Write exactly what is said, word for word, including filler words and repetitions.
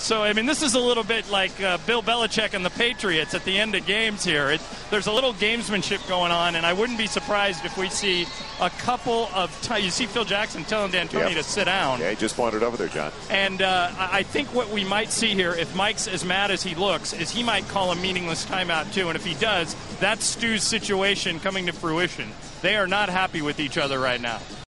So, I mean, this is a little bit like uh, Bill Belichick and the Patriots at the end of games here. It, there's a little gamesmanship going on, and I wouldn't be surprised if we see a couple of times. You see Phil Jackson telling D'Antoni yep. to sit down. Yeah, he just wandered over there, John. And uh, I think what we might see here, if Mike's as mad as he looks, is he might call a meaningless timeout, too. And if he does, that's Stu's situation coming to fruition. They are not happy with each other right now.